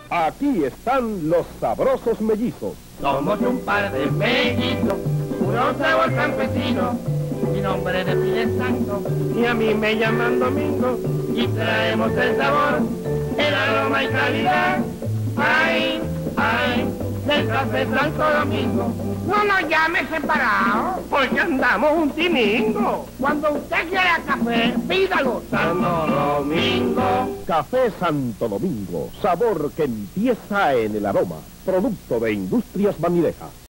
Aquí están los sabrosos mellizos. Somos un par de mellizos, puro sabor campesino. Mi nombre de pie es Santo y a mí me llaman Domingo. Y traemos el sabor, el aroma y calidad. Ay, ay, del café Santo Domingo. No nos llame separados, porque andamos un timingo. Cuando usted quiera café, pídalo Santo Domingo. Café Santo Domingo, sabor que empieza en el aroma. Producto de Industrias Banileja.